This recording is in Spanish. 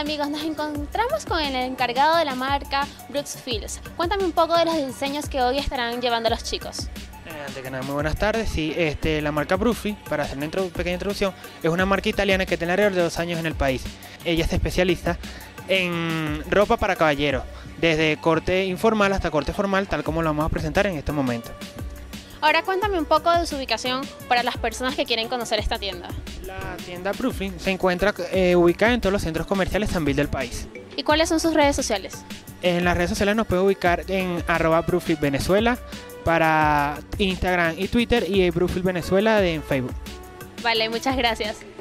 amigos, nos encontramos con el encargado de la marca Brooks Fields. Cuéntame un poco de los diseños que hoy estarán llevando los chicos. Antes que nada, muy buenas tardes. Sí, la marca Brooks, para hacer una pequeña introducción, es una marca italiana que tiene alrededor de 2 años en el país. Ella se especializa en ropa para caballeros, desde corte informal hasta corte formal, tal como lo vamos a presentar en este momento. Ahora cuéntame un poco de su ubicación para las personas que quieren conocer esta tienda. La tienda Brooks se encuentra ubicada en todos los centros comerciales Sambil del país. ¿Y cuáles son sus redes sociales? En las redes sociales nos puede ubicar en @BrooksFitVenezuela para Instagram y Twitter, y Brooks Venezuela en Facebook. Vale, muchas gracias.